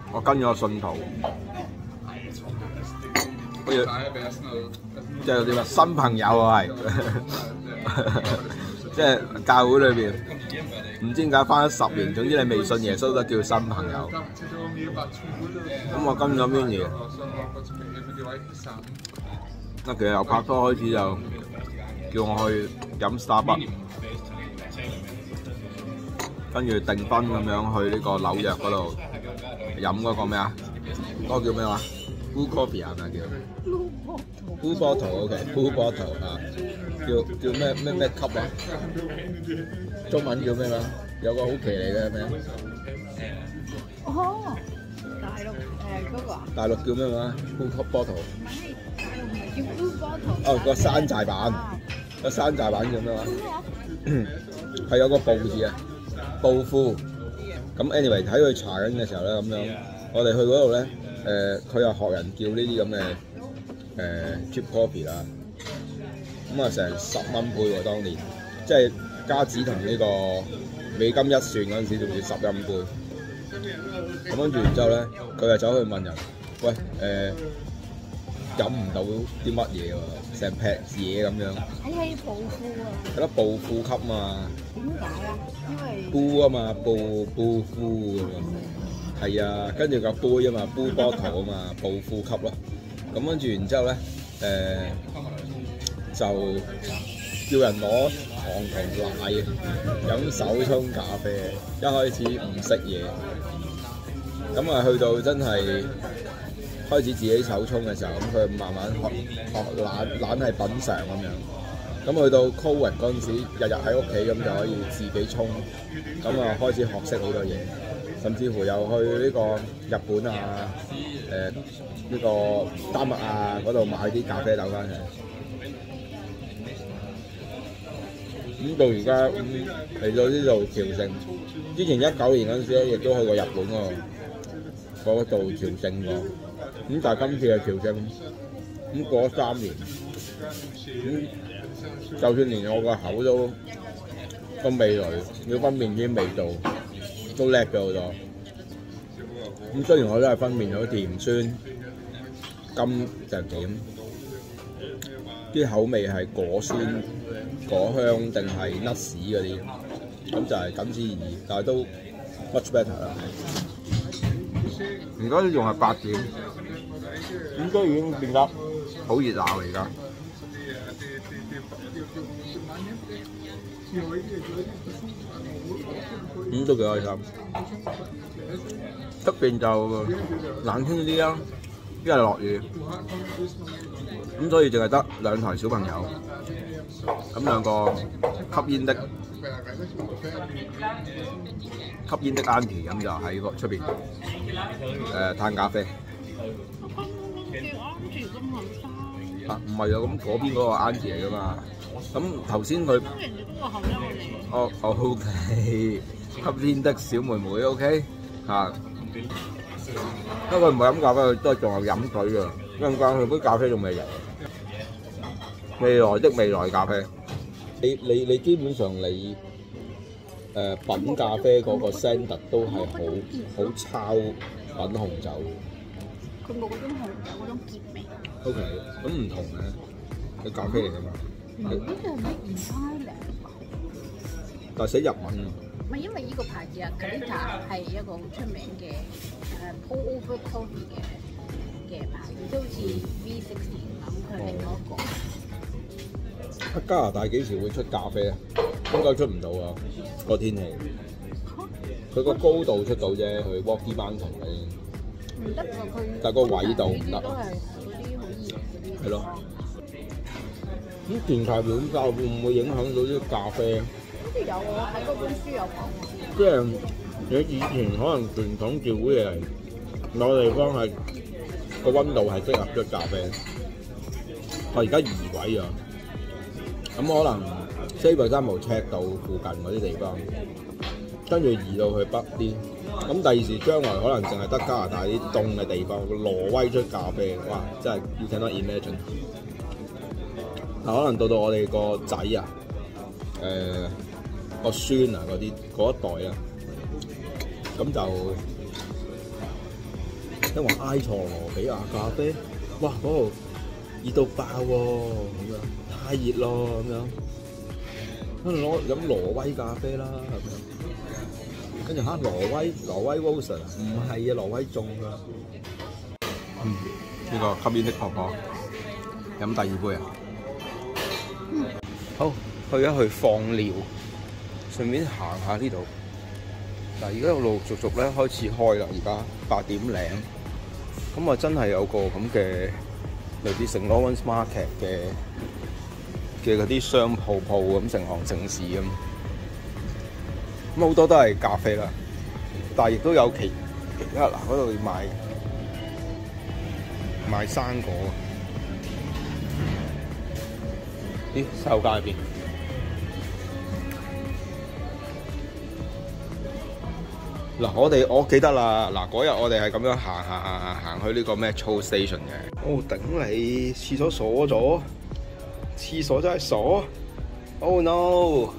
我跟咗個信徒，好似即係有啲咩新朋友啊，係即係教會裏邊唔知點解翻咗10年，總之你未信耶穌都叫新朋友。咁我跟咗 Mini， 其實由拍拖開始就叫我去飲 Starbucks， 跟住訂婚咁樣去呢個紐約嗰度飲嗰個咩啊？嗰個叫咩話 ？Blue Coffee 係咪叫 ？Blue Bottle OK，Blue Bottle 啊，叫咩級啊？中文叫咩話？有個好騎呢嘅咩？ 哦，大陸嗰個啊？ 大陸叫咩話 ？Blue Bottle。 叫 Blue Bottle。 哦，個山寨版，個山寨版叫咩話？係有個布字啊，布夫。咁 anyway 睇佢查緊嘅時候咧，咁樣我哋去嗰度咧，佢又學人叫呢啲咁嘅cheap coffee 啦。咁啊成10蚊杯喎，當年即係加紙同呢個美金1算嗰陣時，仲要10蚊杯。咁跟住然之後咧，佢就走去問人：喂飲唔到啲乜嘢喎？成劈嘢咁樣。 係暴富啊！ 係咯，暴富級嘛。 點解啊？因為煲啊嘛，暴富咁樣。係啊，跟住個杯啊嘛，煲波頭啊嘛，暴富級咯。咁跟住然之後咧，就叫人攞糖同奶飲手沖咖啡。一開始唔識嘢，咁啊去到真係開始自己手沖嘅時候，咁佢慢慢學懶係品嚐咁樣。咁去到 Covid 嗰陣時，日日喺屋企咁就可以自己沖，咁啊開始學識好多嘢，甚至乎又去呢個日本啊、呢個丹麥啊嗰度買啲咖啡豆翻嚟。咁到而家嚟到呢度朝聖，之前19年嗰陣時咧，亦都去過日本嗰度朝聖過。咁但係今次嘅朝聖，咁過咗3年，就算連我個口都味蕾要分辨啲味道都叻咗好多。咁雖然我都係分辨咗甜酸甘就甜，啲口味係果酸果香定係 nuts 嗰啲，咁就係僅此而已。但係都 much better 啦。而家仲係8點，應該已經變得好熱鬧啦而家。都幾開心。出邊就冷清啲啦，因為落雨，咁所以淨係得2台小朋友，咁2個吸煙的 auntie 咁就喺個出邊嘆咖啡。唔係啊，咁嗰邊嗰個 auntie 嚟噶嘛。咁頭先佢OK， 吸煙的小妹妹 OK 嚇。不過佢唔係飲咖啡，佢都係仲係飲水㗎。因為佢杯咖啡仲未入。未來咖啡，你基本上你品咖啡嗰個 standard 都係好抄品紅酒。 佢冇嗰種紅酒嗰種澀味。 OK， 咁唔同嘅，佢咖啡嚟㗎嘛。 呢個係咩唔開嘅？ 但係寫日文。 唔係因為呢個牌子啊 Kalita 係一個好出名嘅pour over coffee 嘅牌子，都好似 V60咁，佢係另外一個。 加拿大幾時會出咖啡啊？應該出唔到啊，個天氣。佢個高度出到啫，佢 Rocky Mountain 嗰啲。 唔得喎，佢。 但係個緯度唔得。 都係嗰啲好熱嗰啲。 係咯。咁電解暖化會唔會影響到啲咖啡？ 好似有我喺嗰本書有講。 即係你以前可能傳統照會嚟某個地方係個溫度係適合咗咖啡，我而家移位咗，咁可能430赤道附近嗰啲地方，跟住移到去北啲，咁第二時將來可能淨係得加拿大啲凍嘅地方，挪威出咖啡，哇！真係 you cannot imagine。可能到我哋個仔啊，個孫啊嗰一代啊，咁就因為埃塞俄比亞咖啡，哇嗰度熱到爆喎，咁樣太熱咯咁樣。跟住攞飲挪威咖啡啦，咁樣。跟住嚇挪威 roaster 唔係啊，挪威種㗎。呢個吸煙的婆婆飲第二杯啊！好，去一去放尿，順便行下呢度。嗱，而家陸陸續續咧開始開啦，而家8點零。咁啊，真係有個咁嘅類似聖羅倫斯 market 嘅嗰啲商鋪咁，成行成市咁。咁好多都係咖啡啦，但係亦都有其他嗱嗰度賣生果。咦，洗手間喺邊？嗱，我記得啦。嗱，嗰日我哋係咁樣行去呢個 Metro Station 嘅。哦，頂你！廁所鎖咗，廁所真係鎖。Oh no！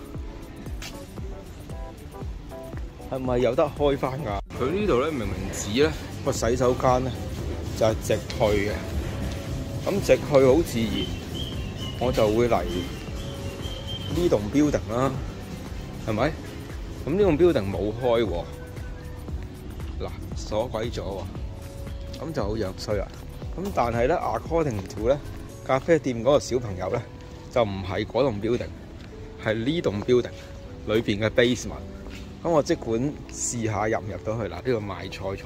係咪有得開翻㗎？佢呢度咧明明指咧個洗手間咧就係直去嘅，咁直去好自然，我就會嚟呢棟 building 啦，係咪？咁呢棟 building 冇開喎。嗱，鎖鬼咗喎，咁就好樣衰啦。咁但係咧 ，according to 咧咖啡店嗰個小朋友咧，就唔係嗰棟 building， 係呢棟 building 裏邊嘅 basement。咁我即管試下入唔入到去啦。呢度賣菜。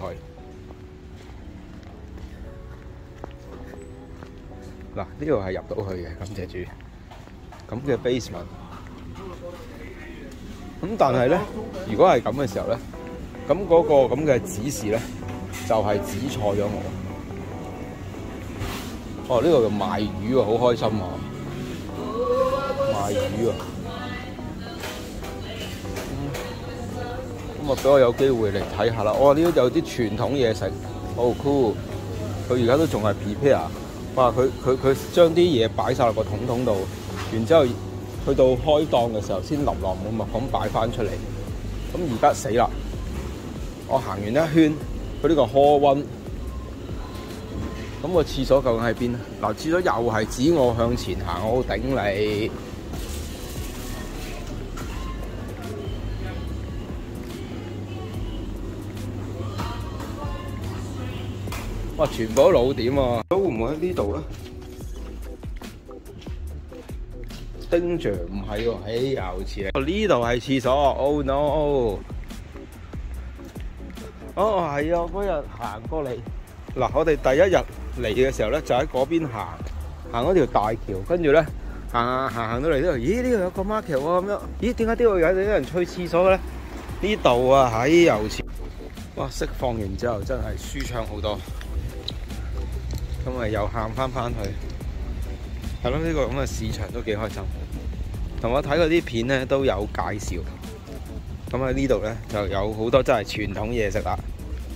嗱，呢度係入到去嘅，感謝主。咁嘅 basement。咁但係咧，如果係咁嘅時候咧，咁嗰個咁嘅指示咧，就係指錯咗我。哦，呢度就賣魚啊，好開心啊！賣魚啊！咁啊，俾我有機會嚟睇下啦。呢度有啲傳統嘢食，好 cool。佢而家都仲係 prepare。哇！佢將啲嘢擺晒落個桶度，然之後去到開檔嘅時候先淋落冇墨咁擺翻出嚟。咁而家死啦！我行完一圈，佢呢個 hall one，咁個廁所究竟喺邊咧？嗱，廁所又係指我向前行，我頂你！哇！全部都老點啊！都會唔會喺呢度咧？丁著唔係喎，又似啊！呢度係廁所 ，Oh no！ 哦，係啊！嗰日行過嚟，嗱，我哋第一日嚟嘅時候咧，就喺嗰邊行嗰條大橋，跟住咧行到嚟呢度，咦？呢度有個 market 喎，咁樣，咦？點解呢度有啲人去廁所嘅咧？呢度啊，又似，哇！釋放完之後真係舒暢好多。咁啊，又行翻去，係咯，呢個咁嘅市場都幾開心。同我睇嗰啲片咧都有介紹。咁喺呢度咧就有好多真係傳統嘢食啦。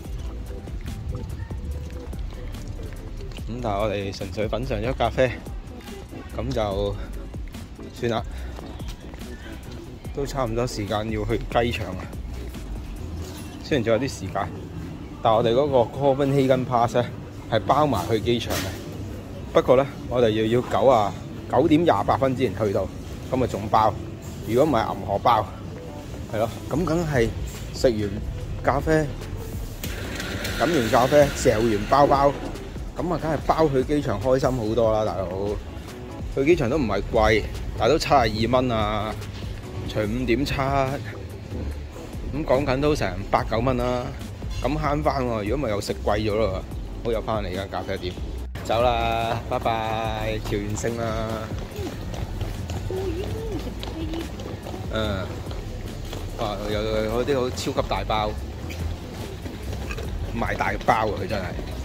咁但係我哋純粹品嚐咗咖啡，咁就算啦。都差唔多時間要去雞場啦。雖然仲有啲時間，但係我哋嗰個 Copenhagen Pass 咧係包埋去機場嘅。不過咧，我哋要9點28分之前去到，咁啊仲包。如果唔係銀荷包。係咯，咁梗係食完咖啡、飲完咖啡、嚼完包，咁啊梗係包去機場開心好多啦，大佬。去機場都唔係貴，但係都72蚊啊，除5.7，咁講緊都成8、9蚊啦。咁慳翻喎，如果唔係又食貴咗咯。好，又翻嚟間咖啡店，走啦，拜拜，朝完星啦。哇！有啲好超級大包，賣大包啊！佢真係〜